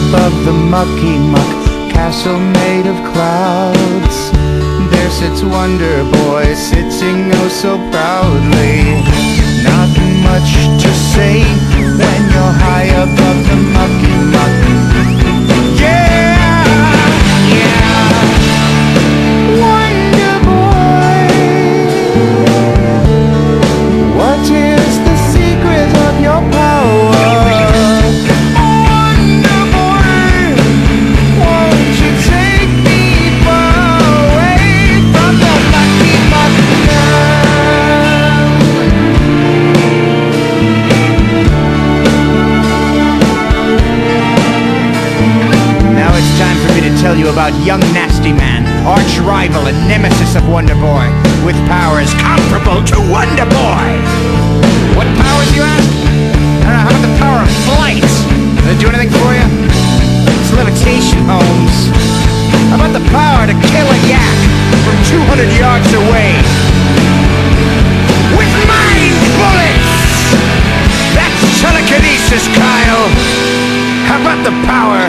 above the mucky muck castle made of clouds, there sits Wonderboy, sitting oh so proudly. Not much to say when you're high above the mucky muck. Yeah, yeah, Wonderboy, what is the secret of your power? Tell you about young Nasty Man, arch rival and nemesis of Wonderboy, with powers comparable to Wonderboy. What powers, you ask? I don't know, how about the power of flight? Does it do anything for you? It's levitation, Holmes. How about the power to kill a yak from 200 yards away? With mind bullets! That's telekinesis, Kyle! How about the power